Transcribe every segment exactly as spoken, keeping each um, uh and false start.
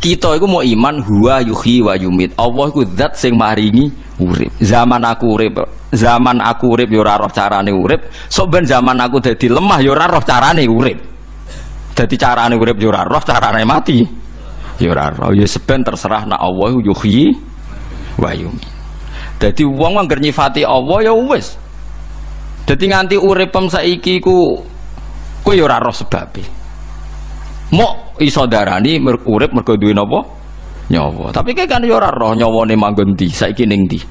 Kita iku mau iman huwa yuhyi wa yumit. Allah iku zat sing maringi urip. Zaman aku urip, zaman aku urip ya ora roh carane urip. Sok ben zaman aku dadi lemah ya ora roh carane urip. Dadi carane urip ya ora roh, carane mati ya ora roh. Ya seben terserah nak Allah yuhyi wa yumit. Dadi wong angger nyifati Allah ya wis. Dadi nganti uripem saiki ku kowe ya ora roh sebabe. Mok iso darani urip mergo duwe napa? Nyawa. Tapi kayak kan ya ora roh nyawane manggon ndi, saiki ning ndi.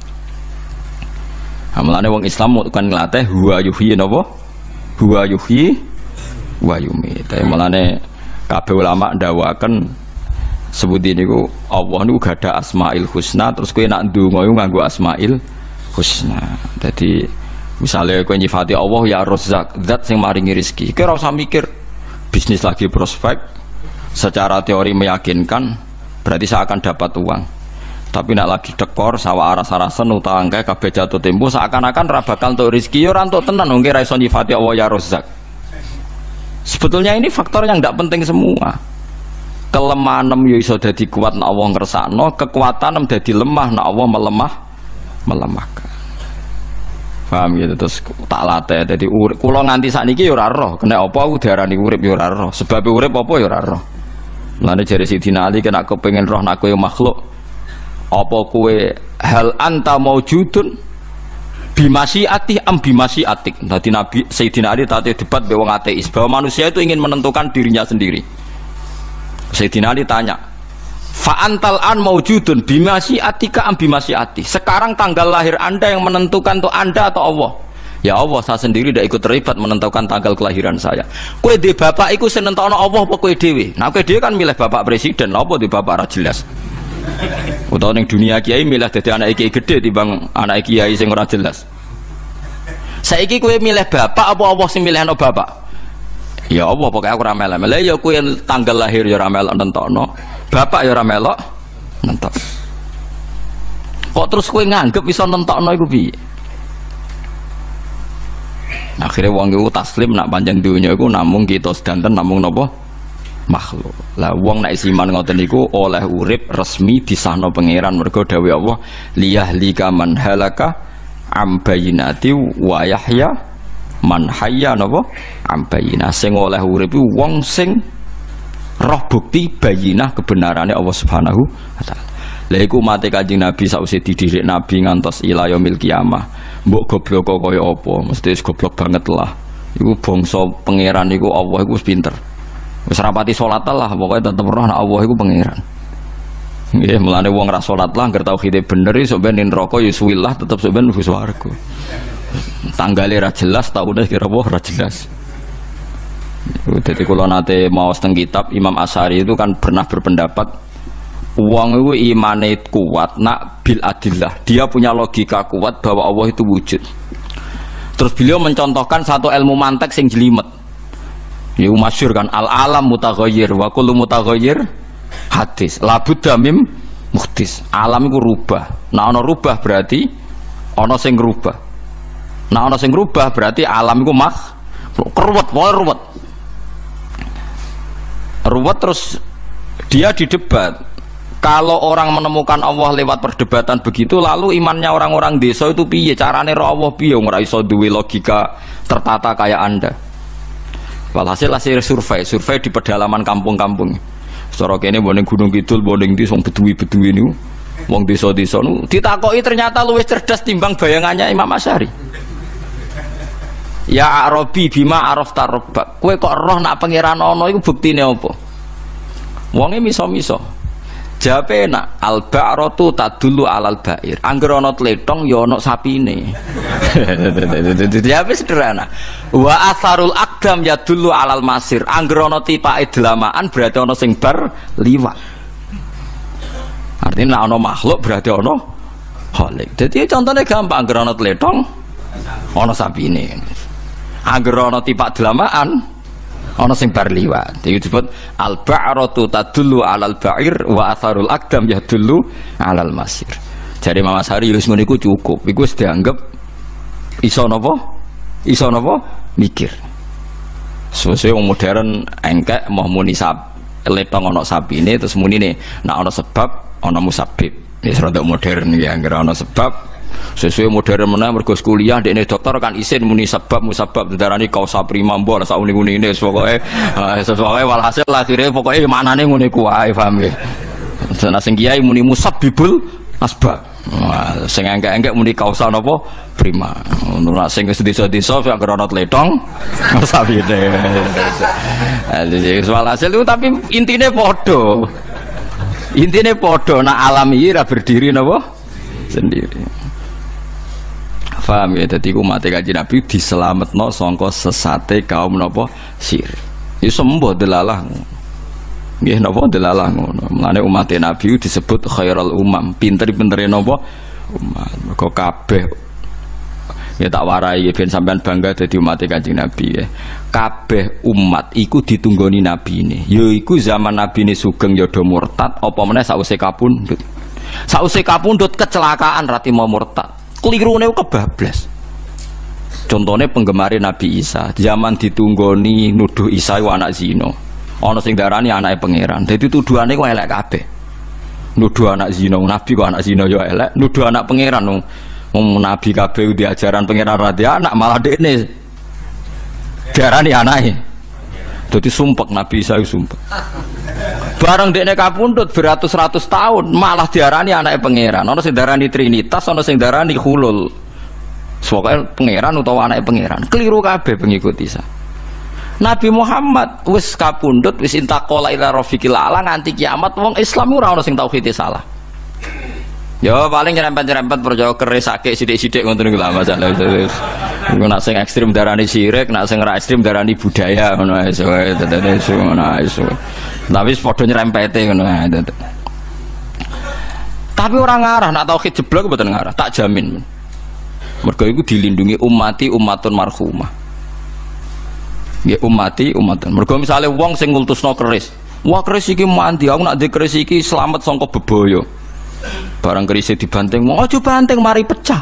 Amalane wong Islam kan nglatih huwa yuhyi napa? Huwa yuhyi wa yumit. Tapi malane kabeh ulama ndawaken sebut niku Allah niku gadah asmaul husna, terus kowe nak ndonga iku nganggo asmaul husna. Dadi misale kowe nyifati Allah ya Razzaq, zat sing maringi rezeki. Kowe ora usah mikir bisnis lagi prospek, secara teori meyakinkan, berarti saya akan dapat uang. Tapi nak lagi dekor, sawah aras-arasan, utang kayak kabeh jatuh tempo, seakan-akan rabakal untuk rezeki, orang untuk tenan, mungkin raison nyifati Allah ya Razzaq. Sebetulnya ini faktor yang tidak penting semua. Kelemahan ya iso dadi kuat, nak Allah ngersakno, kekuatan dadi lemah, nak Allah melemah, melemahkan. Paham gitu, terus tak latih. Jadi urip kula nganti sakniki ya ora roh kena apa aku diarani urip ya ora roh, sebab urip apa ya ora roh. Mulane jare Sidina Ali kena kepengin roh nak kowe makhluk apa kowe hal anta maujudun bimasyiati am bimasyiatik. Dadi Nabi Sayyidina Ali tadi debat be wong ateis bahwa manusia itu ingin menentukan dirinya sendiri. Sayyidina Ali tanya, fa'antal an maujudun bimasyiatika am bimasyiati. Sekarang tanggal lahir Anda yang menentukan tuh Anda atau Allah? Ya Allah, saya sendiri tidak ikut terlibat menentukan tanggal kelahiran saya. Kowe di bapak iku sing nentokno Allah apa kowe dhewe? Nah kowe dhewe kan milih bapak presiden, lha apa di bapak ra jelas. Utawa ning dunia kiai milih dadi anak kiai gede timbang anak kiai sing ora jelas. Saiki kowe milih bapak apa Allah sing milihno bapak? Ya Allah, pokoknya aku ora melok. Lah ya kowe tanggal lahir ya ora melok nentokno. Bapak ya ora melok nentok. Kok terus kowe nganggep iso nentokno iku piye? Akhirnya wong iku taslim nak pancen dunya iku namung kita sedanten namung napa? Makhluk. Lah wong nek iman ngoten niku oleh urip resmi disahno pangeran mergo dawuh Allah liyahlika man halaka am bayyinati wa yahya man hayya napa am bayyinah. Sing oleh urip wong sing roh bukti bayinah kebenarannya Allah Subhanahu wa taala. Lha iku mate Kanjeng Nabi sausé dididik Nabi ngantos ila yaumil kiamah. Mbok goblok kaya apa? Mesti goblok banget lah. Iku bangsa pangeran iku Allah iku wis pinter. Wis rapati salat lah, pokoke tetep roh nek Allah iku pangeran. Nggih, mulane wong ra salat lah ngger tauhide bener iso ben neraka ya suwilah tetep sok ben mlebu swarga. Tanggale ra jelas, taune kira apa ra jelas. Jadi kalau nanti mau seteng kitab Imam Asy'ari itu kan pernah berpendapat uang itu imane kuat nak bil adillah, dia punya logika kuat bahwa Allah itu wujud. Terus beliau mencontohkan satu ilmu mantek sing jelimet. Ya masyhur kan al alam mutaghayyir wa kullu mutaghayyir hadis. La budda mim muhdis. Alam itu rubah. Nah ana rubah berarti ana sing rubah. Nah ana sing rubah berarti alam itu mak ruwet, wae ruwet. Ruwet terus dia didebat. Kalau orang menemukan Allah lewat perdebatan begitu, lalu imannya orang-orang desa itu piye? Carane roh Allah piye? Ora iso duwe logika tertata kayak Anda. Walhasil hasil survei, survei di pedalaman kampung-kampung. Secara kene boning Gunung Kidul, boning di wong beduwi-beduwi niku, wong desa-desa niku ditakoki ternyata luwih cerdas timbang bayangannya Imam Asy'ari. Ya Arabi bima arafta rabbak. Kowe kok roh nak pangeran ana iku buktine apa? Wonge miso-miso. Jawabe nak al-ba'ratu tadullu alal ba'ir. Angger ana tletong ya ana sapine. Jawabe sederhana. Wa atharul aqdam yadullu alal masir. Angger ana tipake delamaan berarti ana sing bar liwat. Artinya ana makhluk berarti ana khalik. Dadi contohnya gampang, angger ana tletong ana sapine. Angger ana tipak delamaan ana sing bar liwat. Iki disebut al-ba'ratu tadullu 'alal ba'ir wa atharul aqdam yadullu 'alal masir. Jare Imam Asy'ari wis ngono iku cukup. Iku wis dianggep iso napa? Iso napa? Mikir. Sesuk wong modern engkek mau muni letong ana sapine terus munine nek ana sebab ana musabbib. Wis rada modern ya, anggere ana sebab sesuai modern meneh mergo kuliah dekne dokter kan isin muni sebab musabab darani kausa prima mbok sak uni-unine pokoke sesuai walhasil akhire pokoke maknane ngene ku wae paham nggih. Ana sing kiai muni musabbibul asbab. Wah, sing engke-engke muni kausa napa prima. Ngono sing wis desa-desa sak ana tletong sapine. Jadi walhasil itu tapi intine padha. Intine padha nek alam iki ra berdiri napa sendiri. Faham ya, jadi umat Kanjeng Nabi diselametno sangka sesate kaum napa syirik. Ya sembo delalah. Nggih napa delalah ngono. Mulane umat Nabi disebut khairul umam, pinter-pintere napa umat. Mergo kabeh ya tak warai ben sampean bangga dadi umat Kanjeng Nabi ya. Kabeh umat iku ditunggoni nabine. Ya iku zaman nabine sugeng ya do murtad apa meneh sause kapundhut. Sause kapundhut kecelakaan rati mau murtad. Kelirune kebablas. Contohnya penggemar Nabi Isa, zaman ditunggoni nuduh Isa iku anak zina. Ana sing darani anake pangeran. Dadi tuduhane kok elek kabeh. Nuduh anak zina, Nabi kok anak zina ya elek, nuduh anak pangeran wong Nabi kabeh di ajaran pangeran ra anak malah dekne darani anake. Dadi sumpek Nabi Isa sumpek. Barang dekne kapundhut beratus-ratus tahun malah diarani anake pangeran. Ana sing darani trinitas, ana sing darani khulul. Pokoke pangeran utawa anake pangeran. Keliru kabeh pengikut Isa. Nabi Muhammad wis kapundhut wis intaqala ila rafiqil ala nganti kiamat wong Islam ora ana sing tauhid salah. Ya paling nyerempet-nyerempet percaya kerisake sithik-sithik ngoten niku lah masalah. Iku nak sing ekstrem darani syirik, nak sing ora ekstrem darani budaya ngono ae wae tetene ngono ae. Tapi padha nyerempete ngono ae. Tapi orang ngarah nak tauhid jeblok mboten ngarah, tak jamin. Mergo iku dilindungi ummati ummatun marhumah. Nggih ummati ummatun. Mergo misale wong sing ngultusno keris, wah keris iki mandi, aku nak ndek keris iki slamet saka bebaya. Barang keris dibanting, mau aja banting mari pecah.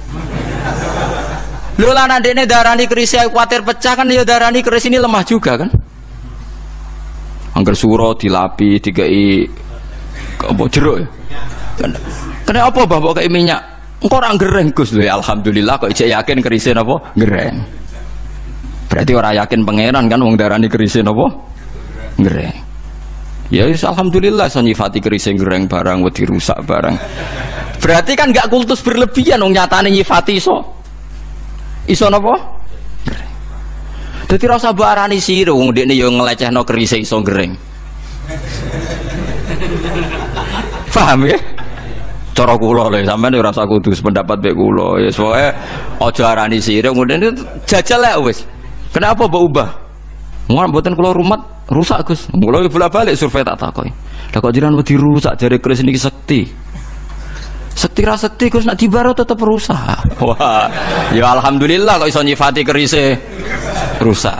Lho lan ndekne darani keris kuwatir pecah kan ya darani keris ini lemah juga kan. Angger suro dilapi dikai apa jeruk ya. Kena apa bapak kei minyak? Engko ora gereng Gus lho alhamdulillah kok ijek yakin kerise napa gereng. Berarti ora yakin pangeran kan wong darani kerise napa gereng. Ya yes, alhamdulillah so nyifati kerising gereng barang wedi rusak barang. Berarti kan gak kultus berlebihan wong nyatane nyifati iso. Iso napa? Gereng. Dadi ra usah barani sira wong ndekne ya nglecehno kerise iso gereng. Paham ya? Cara kula lho sampean ora usah kudu pendapat mek kula. Ya pokoke aja arani sira ngene jajal lek wis. Kenapa mbok ubah? Mun mboten kula rumat rusak Gus. Kula bolak-balik survei tak takoki. Lah kok jenengan wedi rusak jare keris niki sekti. Sekti ra sekti Gus nak dibaro tetep rusak. Wah, ya alhamdulillah kok iso nyifati kerise rusak.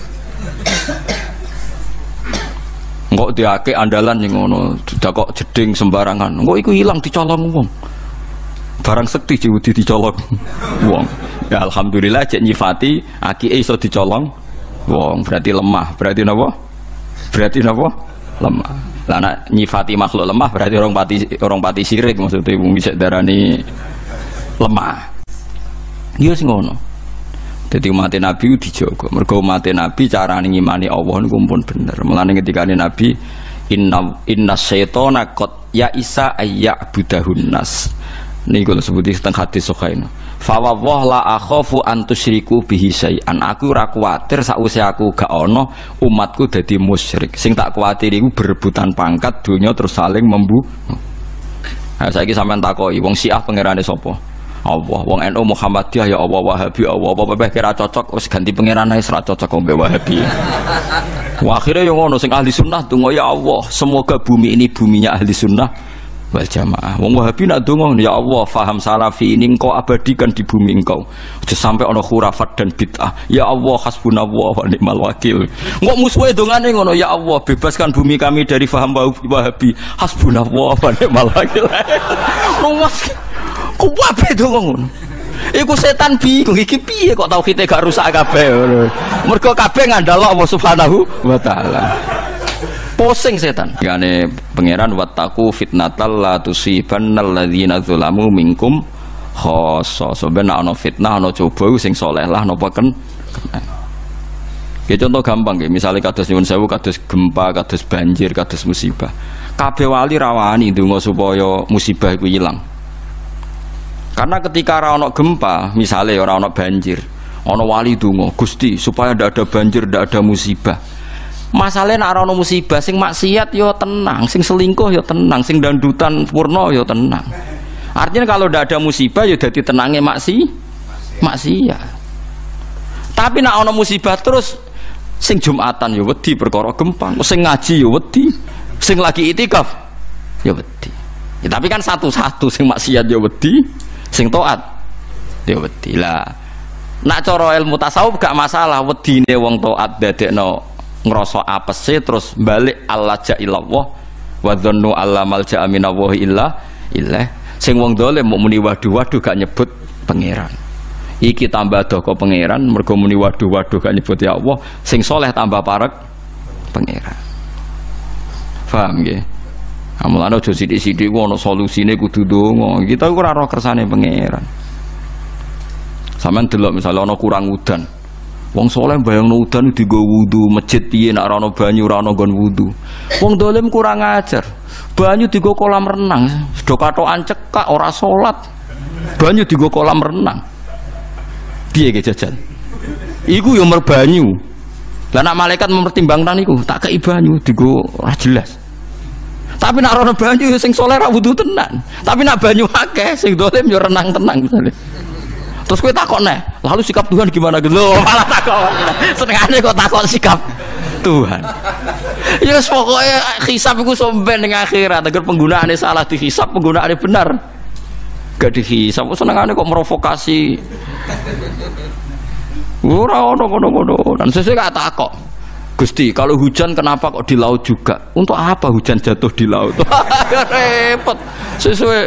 Engko diake andalan ning ngono, dak kok jeding sembarangan. Engko iku ilang dicolong wong. Barang sekti wedi dicolong wong. Ya alhamdulillah cek nyifati akike iso dicolong wong, berarti lemah. Berarti napa? Berarti napa? Lemah. Lah nek nyifati makhluk lemah berarti orang pati orang pati syirik maksudnya wong bisa darani lemah. Iya sing ngono. Dadi umat Nabi dijaga. Mergo umat Nabi carane ngimani Allah niku pun bener. Mulane ketikane Nabi inna inna syaitana qad ya isa ayya'budahun nas. Niku disebut teng hadis sahih. Fa wallah la akhafu an tusyriku bihi syai'an. Aku ora kuwatir sakwise aku gak ana umatku dadi musyrik. Sing tak kuwatir iku berebutan pangkat donya terus saling membunuh. Nah, saiki sampean takoki wong Syiah pangerane sapa? Allah. Wong N U Muhammadiyah ya Allah, Wahabi Allah. Apa-apa kira cocok wis ganti pangeran ae ora cocok kok mbek Wahabi. Wah, akhire yo ngono sing ahli sunnah donga ya Allah, semoga bumi ini buminya ahli sunnah wal jamaah. Wong Wahabi nak donga ya Allah, faham salafi ini engkau abadikan di bumi engkau. Aja sampai ana khurafat dan bid'ah. Ya Allah, hasbunallah wa ni'mal wakil. Engko musuhe dongane ngono, ya Allah, bebaskan bumi kami dari faham Wahabi. Hasbunallah wa ni'mal wakil. Rumus kuwabe donga ngono. Iku setan bingung iki piye kok tauhide gak rusak kabeh ngono. Mergo kabeh ngandalo Allah Subhanahu wa taala. Pusing setan. Yane pangeran wattaqu fitnatal la tusibannal ladzina zalamu minkum khassa. Sebenarnya ana fitnah ana coba sing saleh lah napa ken. Ya contoh gampang nggih, misale kados nyuwun sewu kados gempa, kados banjir, kados musibah. Kabeh wali rawani ndonga supaya musibah iku ilang. Karena ketika ora ana gempa, misale ora ana banjir, ana wali donga, Gusti supaya ndak ada banjir, ndak ada musibah. Masalahnya nek ora ana musibah sing maksiat yo tenang, sing selingkuh yo tenang, sing dandutan purna yo tenang. Artinya kalau ndak ada musibah yo dadi tenange maksi maksiat. Tapi nek ana musibah terus sing Jumatan yo wedi perkara gempa, sing ngaji yo wedi, sing lagi itikaf yo wedi. Ya, tapi kan satu-satu sing maksiat yo wedi, sing taat yo wedi. Lah nak cara ilmu tasawuf gak masalah wedine wong taat dadekno ngerasa apese terus balik Allah ja'illallah wa dhannu alla malja'a minallahi illa illah. Sing wong dolim mau muni waduh-waduh gak nyebut pangeran. Iki tambah doko pangeran mergo muni waduh-waduh gak nyebut ya Allah. Sing soleh tambah parek pangeran. Paham nggih? Amulane aja sithik-sithik ku ana solusine kudu ndonga. Kita ku ora roh kersane pangeran. Sampeyan delok misale ana kurang udan. Wong soleh bayangno udan digo wudu, masjid piye nek ora ana banyu ora ana nggon wudu. Wong dolim kurang ajar. Banyu digo kolam renang, sedo katokan cekak ora salat. Banyu digo kolam renang. Piye ge jajal? Iku yo merbanyu. Lah nek malaikat mempertimbangkan iku, tak kei banyu digo ora jelas. Tapi nek ora ana banyu sing soleh ra wudu tenan. Tapi nek banyu akeh sing dolim yo renang tenang misale. Terus kowe takon neh, lalu sikap Tuhan gimana gitu? Loh, malah takon. Senengane kok takon sikap Tuhan. Ya yes, pokoknya hisab iku somben ning akhirat, agar penggunaane salah dihisab, penggunaane benar gak dihisab. Senengane kok merovokasi. Ora ono ngono-ngono. Dan sesuai gak takok. Gusti, kalau hujan kenapa kok di laut juga? Untuk apa hujan jatuh di laut? Repot. Sesuai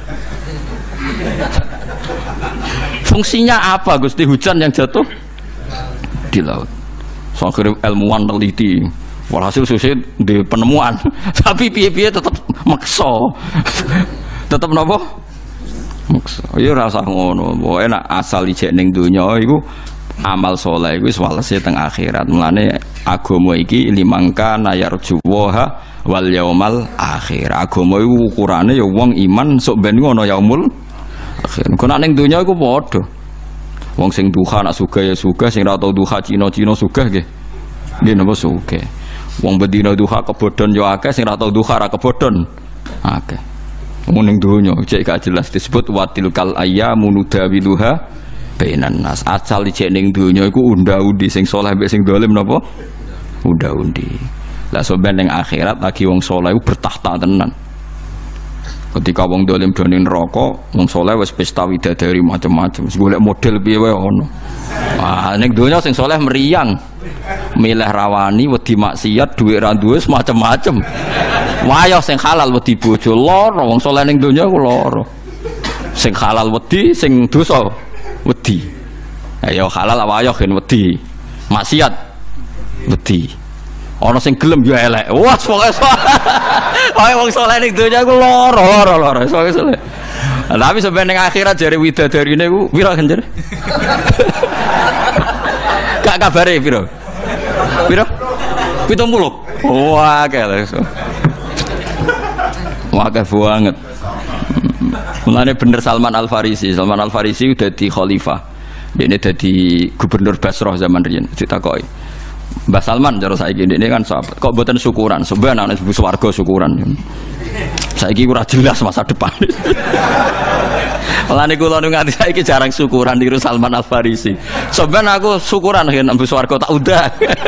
fungsinya apa Gusti hujan yang jatuh di laut? So akhirnya ilmuwan teliti, walhasil susah di penemuan, tapi piye-piye tetap makso, tetap nopo makso. Ya rasa ngono, enak asal ijek ning dunya iku amal soleh iku walase teng akhirat. Mulane agama iki limangka nayarjuwa wal yaumal akhir. Agama iku ukurane ya wong iman sok ben ngono yaumul akhir. Kok ning donya iku padha. Wong sing duha nak sugih ya sugih, sing ra tau duha Cina-Cina sugih nggih. Nggih napa sugih. Wong bedina duha kebodhon ya akeh, sing ra tau duha ra kebodhon akeh. Wong ning donya cek gak jelas disebut watilkal ayyamu nudawiluha bainan nas. Asal cek ning donya iku unda-undi sing saleh mek sing dolim napa? Unda-undi. Lah sampeyan ning akhirat lagi wong saleh iku bertahta tenan. Ketika wong dolim dene neraka, wong saleh wis pesta widadari macam-macam. Wis golek model piye wae ono. Wah, ning donya sing saleh meriang. Milih rawani wedi maksiat, dhuwit ra duwe macam-macam. Wayah sing halal wedi bojo lara, wong saleh ning donya ku lara. Sing halal wedi, sing dosa wedi. Ayo halal wayah gen wedi. Maksiat wedi. Ana sing gelem yo elek. Wah, pokoke wae wong saleh ning donya iku lara, lara, lara. Pokoke saleh. Tapi sampe ning akhirat jare widadarine iku pira kan jare? Gak kabare pira? Pira? pitung puluh. Wah, akeh. Wah, akeh banget. Mulane bener Salman Al Farisi. Salman Al Farisi dadi khalifah. Dene dadi gubernur Basrah zaman riyen. Ditakoki. Mbah Salman cara saiki ini kan sahabat. Kok mboten syukuran? Sebenarnya anak ibu swarga syukuran. Saiki ora jelas masa depan. Mulane kula nu nganti saiki jarang syukuran niru Salman Al Farisi. Sebenarnya aku syukuran yen ibu swarga tak udah.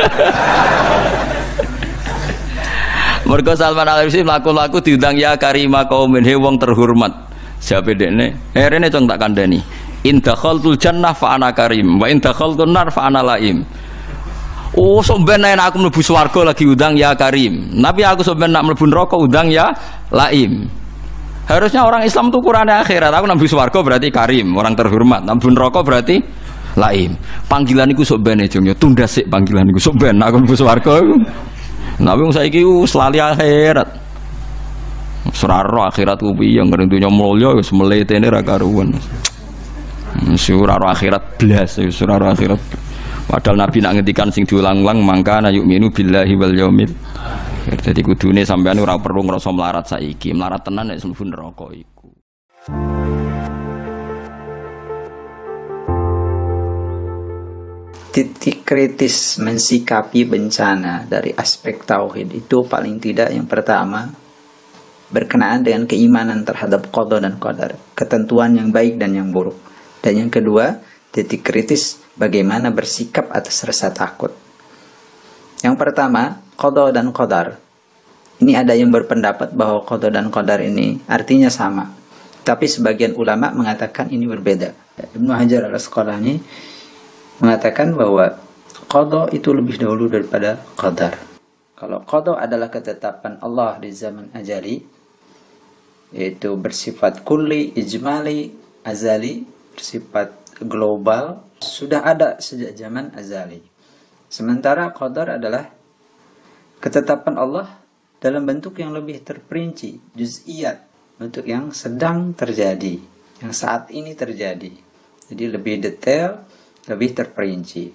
Mergo Salman Al Farisi laku-laku diundang ya karima qaumin he wong terhormat. Jawabe dekne, "Eh rene cong tak kandhani. In dakhaltul jannah fa ana karim, wa in dakhaltun nar fa ana laim." Oh, sampeyan nek aku mlebu swarga lagi undang ya karim. Tapi aku sampeyan nak mlebu neraka undang ya laim. Harusnya orang Islam itu ukurane akhirat. Aku mlebu swarga berarti karim, orang terhormat. Mlebu neraka berarti laim. Panggilan iku sok ben e, Jong, ya tunda sik panggilan iku sok ben aku mlebu swarga iku. Tapi wong saiki wis lali akhirat. Suraro akhirat ku piye ngene dunya mulya wis mletene ra karuan. Suraro akhirat blas, suraro akhirat. Padahal Nabi nak ngendikan sing diulang-ulang mangka na yu'minu billahi wal yaumil. Jadi kudune sampean ora perlu ngrasa melarat saiki, melarat tenan nek mlebu neraka iku. Titik kritis mensikapi bencana dari aspek tauhid itu paling tidak yang pertama berkenaan dengan keimanan terhadap qada dan qadar, ketentuan yang baik dan yang buruk. Dan yang kedua, titik kritis bagaimana bersikap atas rasa takut. Yang pertama, qada dan qadar. Ini ada yang berpendapat bahwa qada dan qadar ini artinya sama. Tapi sebagian ulama mengatakan ini berbeda. Ibnu Hajar al-Asqalani mengatakan bahwa qada itu lebih dahulu daripada qadar. Kalau qada adalah ketetapan Allah di zaman ajali, yaitu bersifat kulli, ijmali, azali, bersifat global, sudah ada sejak zaman azali. Sementara qadar adalah ketetapan Allah dalam bentuk yang lebih terperinci, juz'iyat, bentuk yang sedang terjadi, yang saat ini terjadi. Jadi lebih detail, lebih terperinci.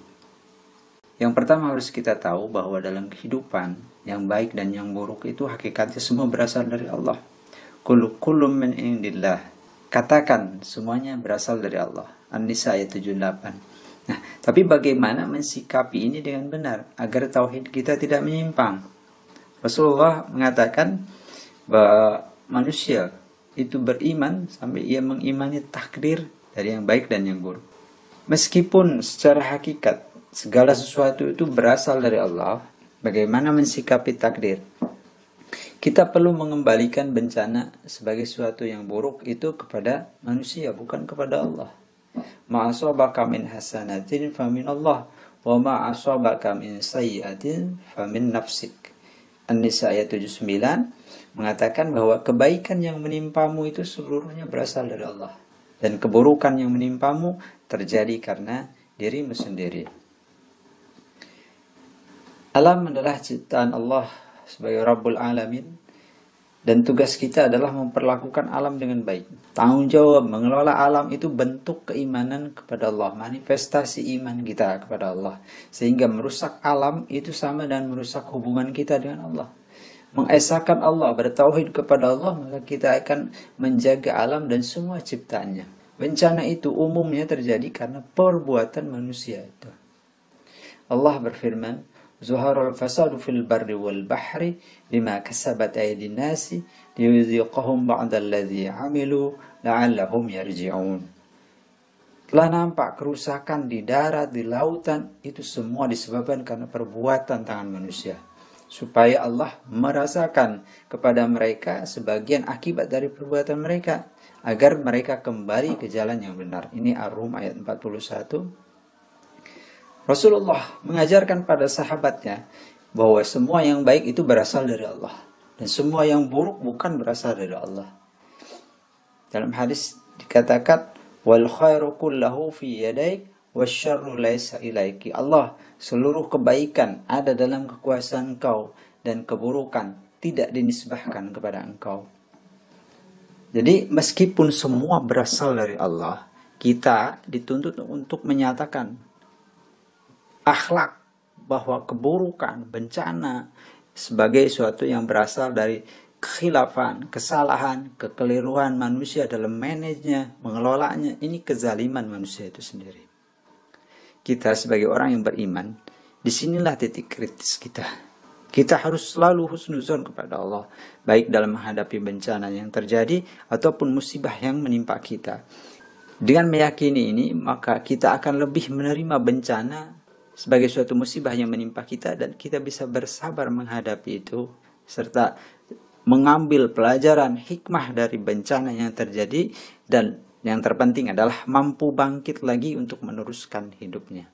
Yang pertama harus kita tahu bahwa dalam kehidupan yang baik dan yang buruk itu hakikatnya semua berasal dari Allah. Kullu kullum min indillah. Katakan semuanya berasal dari Allah. An-Nisa ayat tujuh puluh delapan. Nah, tapi bagaimana mensikapi ini dengan benar agar tauhid kita tidak menyimpang? Rasulullah mengatakan bahwa manusia itu beriman sampai ia mengimani takdir dari yang baik dan yang buruk. Meskipun secara hakikat segala sesuatu itu berasal dari Allah, bagaimana mensikapi takdir? Kita perlu mengembalikan bencana sebagai sesuatu yang buruk itu kepada manusia, bukan kepada Allah. Ma asabaka min hasanatin famin Allah, wa ma asabaka min sayyi'atin famin nafsik. An-Nisa ayat tujuh puluh sembilan mengatakan bahwa kebaikan yang menimpamu itu seluruhnya berasal dari Allah, dan keburukan yang menimpamu terjadi karena dirimu sendiri. Alam adalah ciptaan Allah sebagai Rabbul Alamin, dan tugas kita adalah memperlakukan alam dengan baik. Tanggung jawab mengelola alam itu bentuk keimanan kepada Allah, manifestasi iman kita kepada Allah. Sehingga merusak alam itu sama dan merusak hubungan kita dengan Allah. Mengesahkan Allah, bertauhid kepada Allah, maka kita akan menjaga alam dan semua ciptaannya. Bencana itu umumnya terjadi karena perbuatan manusia itu. Allah berfirman, Zuharul fasadu fil barri wal bahri bima kasabat aydin nasi liyuziqahum ba'dalladzi 'amilu la'allahum yarji'un. Telah nampak kerusakan di darat, di lautan, itu semua disebabkan karena perbuatan tangan manusia, supaya Allah merasakan kepada mereka sebagian akibat dari perbuatan mereka, agar mereka kembali ke jalan yang benar. Ini Ar-Rum ayat empat puluh satu. Rasulullah mengajarkan pada sahabatnya bahwa semua yang baik itu berasal dari Allah, dan semua yang buruk bukan berasal dari Allah. Dalam hadis dikatakan, wal khairu kullahu fi yadaik wasyarru laisa ilaiki. Allah, seluruh kebaikan ada dalam kekuasaan engkau, dan keburukan tidak dinisbahkan kepada engkau. Jadi meskipun semua berasal dari Allah, kita dituntut untuk menyatakan akhlak bahwa keburukan, bencana sebagai sesuatu yang berasal dari kekhilafan, kesalahan, kekeliruan manusia dalam manajenya, mengelolanya. Ini kezaliman manusia itu sendiri. Kita sebagai orang yang beriman, disinilah titik kritis kita. Kita harus selalu husnuzon kepada Allah, baik dalam menghadapi bencana yang terjadi ataupun musibah yang menimpa kita. Dengan meyakini ini, maka kita akan lebih menerima bencana sebagai suatu musibah yang menimpa kita, dan kita bisa bersabar menghadapi itu, serta mengambil pelajaran hikmah dari bencana yang terjadi, dan yang terpenting adalah mampu bangkit lagi untuk meneruskan hidupnya.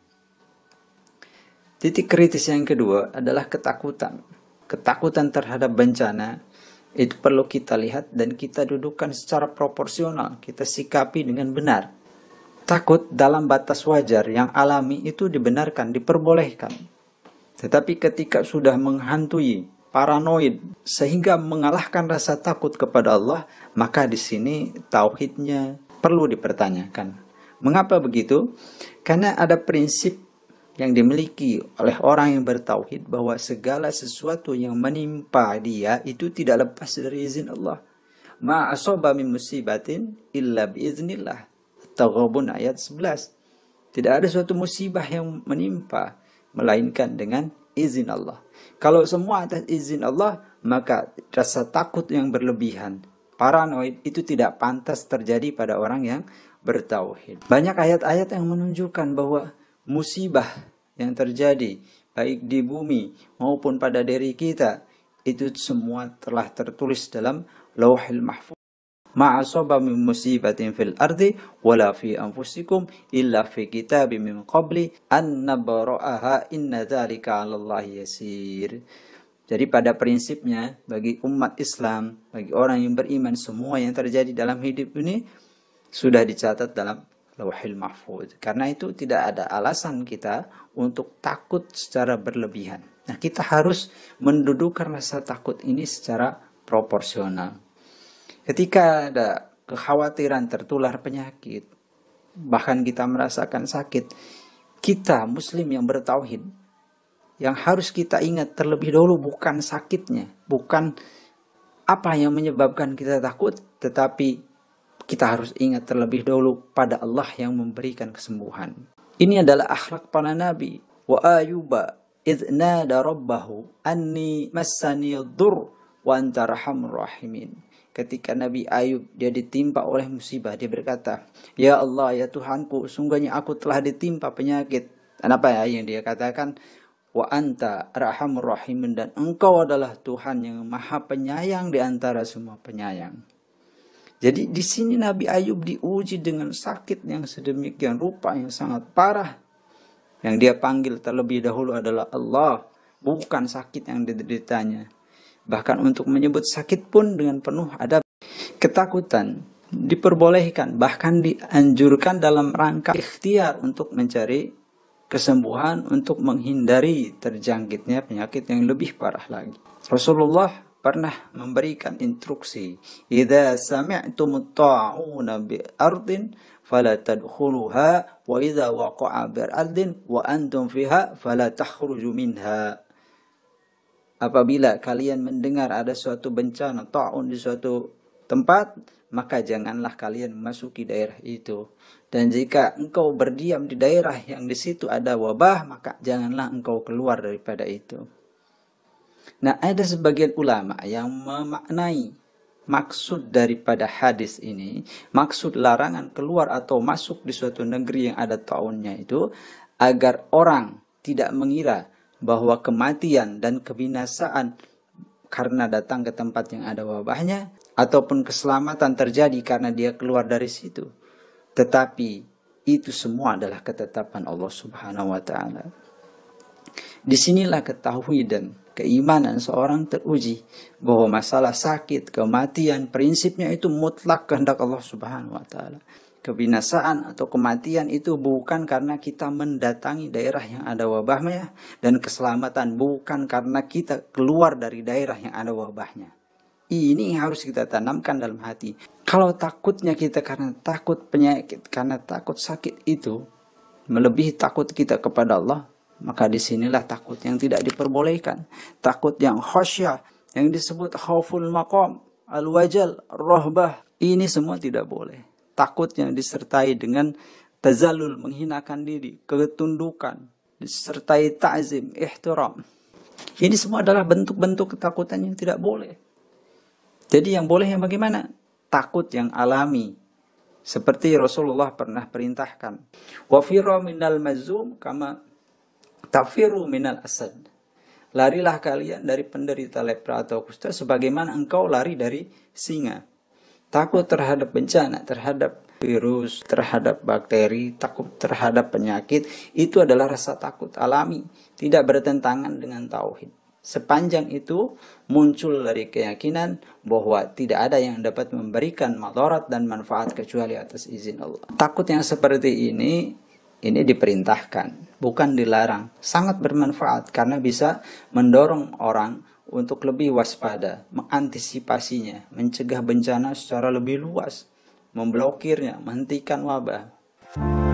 Titik kritis yang kedua adalah ketakutan. Ketakutan terhadap bencana itu perlu kita lihat dan kita dudukkan secara proporsional, kita sikapi dengan benar. Takut dalam batas wajar yang alami itu dibenarkan, diperbolehkan. Tetapi ketika sudah menghantui, paranoid, sehingga mengalahkan rasa takut kepada Allah, maka di sini tauhidnya perlu dipertanyakan. Mengapa begitu? Karena ada prinsip yang dimiliki oleh orang yang bertauhid bahwa segala sesuatu yang menimpa dia itu tidak lepas dari izin Allah. Ma asaba min musibatin illa biiznillah. Taghabun ayat sebelas. Tidak ada suatu musibah yang menimpa melainkan dengan izin Allah. Kalau semua atas izin Allah, maka rasa takut yang berlebihan, paranoid, itu tidak pantas terjadi pada orang yang bertauhid. Banyak ayat-ayat yang menunjukkan bahwa musibah yang terjadi baik di bumi maupun pada diri kita itu semua telah tertulis dalam Lauhil Mahfuz. Ma asaba min musibatin fil ardi wala fi anfusikum illa fi kitabim min qabli an nabra'aha inna dzalika 'alallahi yasir. Jadi pada prinsipnya bagi umat Islam, bagi orang yang beriman, semua yang terjadi dalam hidup ini sudah dicatat dalam Lauhil Mahfuz. Karena itu tidak ada alasan kita untuk takut secara berlebihan. Nah, kita harus mendudukan rasa takut ini secara proporsional. Ketika ada kekhawatiran tertular penyakit, bahkan kita merasakan sakit, kita muslim yang bertauhid, yang harus kita ingat terlebih dahulu bukan sakitnya, bukan apa yang menyebabkan kita takut, tetapi kita harus ingat terlebih dahulu pada Allah yang memberikan kesembuhan. Ini adalah akhlak para nabi. Wa Ayyuba idz nada rabbahu anni massani ad-dur wa anta arhamur rahimin. Ketika Nabi Ayub dia ditimpa oleh musibah, dia berkata, "Ya Allah, ya Tuhanku, sungguhnya aku telah ditimpa penyakit." Dan apa ya yang dia katakan? Wa anta arhamur rahimin, dan engkau adalah Tuhan yang maha penyayang di antara semua penyayang. Jadi di sini Nabi Ayub diuji dengan sakit yang sedemikian rupa yang sangat parah. Yang dia panggil terlebih dahulu adalah Allah, bukan sakit yang dideritanya. Bahkan untuk menyebut sakit pun dengan penuh adab. Ketakutan diperbolehkan, bahkan dianjurkan dalam rangka ikhtiar untuk mencari kesembuhan, untuk menghindari terjangkitnya penyakit yang lebih parah lagi. Rasulullah pernah memberikan instruksi, "Idza sami'tumut ta'una bi ardin fala tadkhuluha wa idza waqa'a bi ardin wa antum fiha fala takhruju minha." Apabila kalian mendengar ada suatu bencana ta'un di suatu tempat, maka janganlah kalian memasuki daerah itu. Dan jika engkau berdiam di daerah yang di situ ada wabah, maka janganlah engkau keluar daripada itu. Nah, ada sebagian ulama yang memaknai maksud daripada hadis ini, maksud larangan keluar atau masuk di suatu negeri yang ada taunnya itu, agar orang tidak mengira bahwa kematian dan kebinasaan karena datang ke tempat yang ada wabahnya, ataupun keselamatan terjadi karena dia keluar dari situ. Tetapi itu semua adalah ketetapan Allah Subhanahu wa Ta'ala. Disinilah ketahui dan keimanan seorang teruji bahwa masalah sakit, kematian, prinsipnya itu mutlak kehendak Allah Subhanahu wa Ta'ala. Kebinasaan atau kematian itu bukan karena kita mendatangi daerah yang ada wabahnya, dan keselamatan bukan karena kita keluar dari daerah yang ada wabahnya. Ini harus kita tanamkan dalam hati. Kalau takutnya kita karena takut penyakit, karena takut sakit itu melebihi takut kita kepada Allah, maka disinilah takut yang tidak diperbolehkan. Takut yang khasyah, yang disebut khauful maqam, al-wajal, rohbah. Ini semua tidak boleh. Takut yang disertai dengan tazallul, menghinakan diri, ketundukan, disertai ta'zim, ihtiram. Ini semua adalah bentuk-bentuk ketakutan yang tidak boleh. Jadi yang boleh yang bagaimana? Takut yang alami. Seperti Rasulullah pernah perintahkan. Wa firra minal mazum kama tafiru minal asad. Larilah kalian dari penderita lepra atau kusta sebagaimana engkau lari dari singa. Takut terhadap bencana, terhadap virus, terhadap bakteri, takut terhadap penyakit, itu adalah rasa takut alami, tidak bertentangan dengan tauhid. Sepanjang itu muncul dari keyakinan bahwa tidak ada yang dapat memberikan madarat dan manfaat kecuali atas izin Allah. Takut yang seperti ini Ini diperintahkan, bukan dilarang. Sangat bermanfaat karena bisa mendorong orang untuk lebih waspada, mengantisipasinya, mencegah bencana secara lebih luas, memblokirnya, menghentikan wabah.